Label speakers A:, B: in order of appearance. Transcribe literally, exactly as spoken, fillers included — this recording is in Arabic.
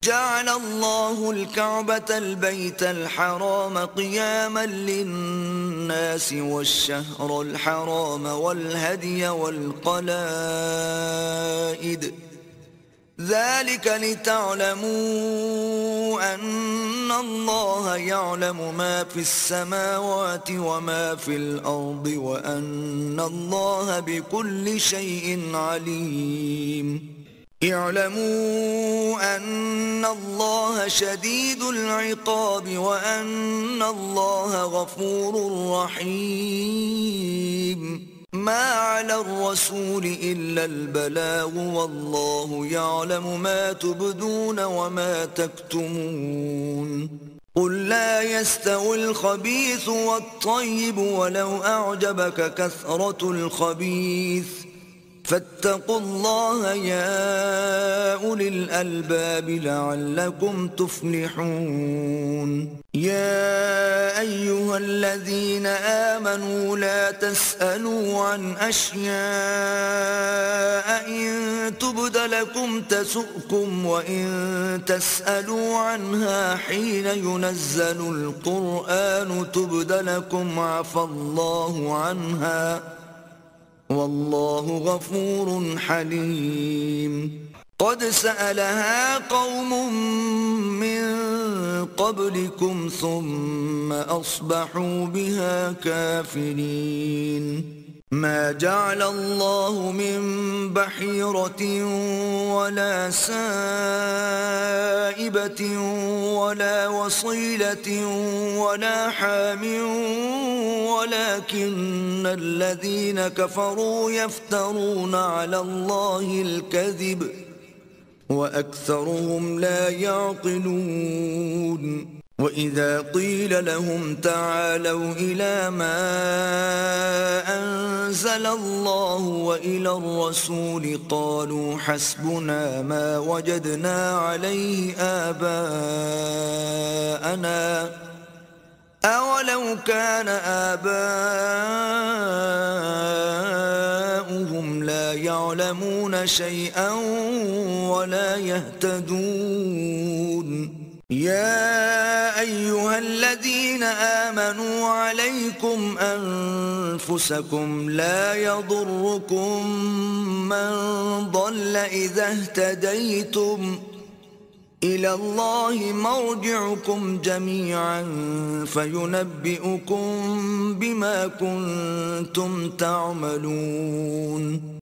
A: جعل الله الكعبة البيت الحرام قياما للناس والشهر الحرام والهدي والقلائد ذلك لتعلموا أن الله يعلم ما في السماوات وما في الأرض وأن الله بكل شيء عليم. اعلموا أن الله شديد العقاب وأن الله غفور رحيم. ما على الرسول إلا البلاغ والله يعلم ما تبدون وما تكتمون. قل لا يستوي الخبيث والطيب ولو أعجبك كثرة الخبيث فاتقوا الله يا أولي الألباب لعلكم تفلحون. يا أيها الذين آمنوا لا تسألوا عن أشياء إن تبد لكم تسؤكم وإن تسألوا عنها حين ينزل القرآن تبد لكم عفى الله عنها والله غفور حليم. قد سألها قوم من قبلكم ثم أصبحوا بها كافرين. ما جعل الله من بحيرة ولا سائبة ولا وصيلة ولا حام ولكن الذين كفروا يفترون على الله الكذب وأكثرهم لا يعقلون. وإذا قيل لهم تعالوا إلى ما أنزل الله وإلى الرسول قالوا حسبنا ما وجدنا عليه آباءنا أولو كان آباؤهم لا يعلمون شيئا ولا يهتدون. يا أيها الذين آمنوا عليكم أنفسكم لا يضركم من ضل إذا اهتديتم إلى الله مرجعكم جميعا فينبئكم بما كنتم تعملون.